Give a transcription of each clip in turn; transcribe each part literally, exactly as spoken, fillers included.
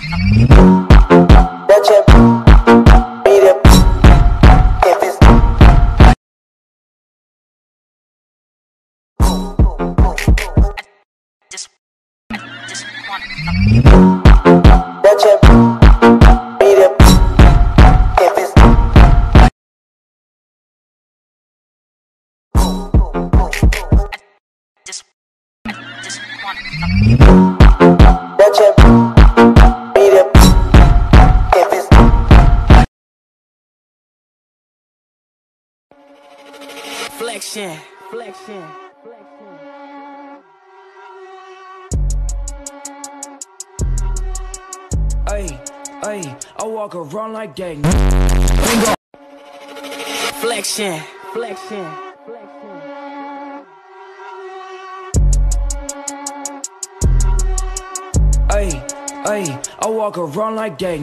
That you beat it. If it's Just, just one. that you beat it. If it's Just, just one. that you beat it. If it's Flexion, flexion, flexion. Ay, ay, I walk around like that. Flexion, flexion, flexion. Ay, ay, I walk around like that.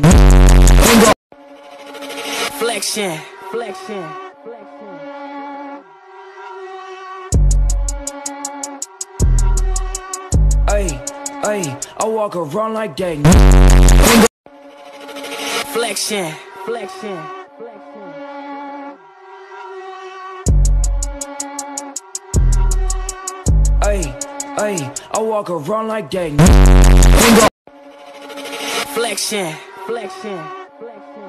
Flexion, flexion, flexion. Ay, ay, I walk around like that. Flexion, flexion, flexion. Ay, ay, I walk around like that. Flexion, flexion, flexion.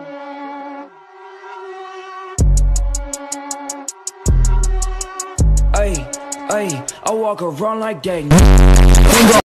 Ay, ay, I walk around like that.